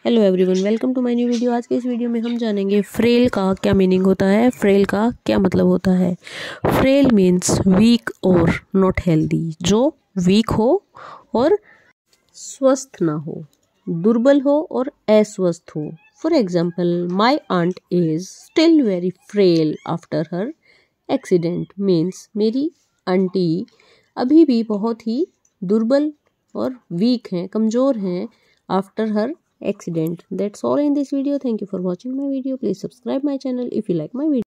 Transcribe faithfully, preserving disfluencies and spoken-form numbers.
Hello everyone, welcome to my new video. आज के इस वीडियो में हम जानेंगे फ्रेल का क्या मीनिंग होता है, फ्रेल का क्या मतलब होता है। फ्रेल मीन्स वीक और नॉट हेल्दी, जो वीक हो और स्वस्थ ना हो, दुर्बल हो और अस्वस्थ हो। For example, my aunt is still very frail after her accident. Means मेरी आंटी अभी भी बहुत ही दुर्बल और वीक हैं, कमज़ोर हैं after her accident. That's all in this video. Thank you for watching my video. Please subscribe my channel if you like my video.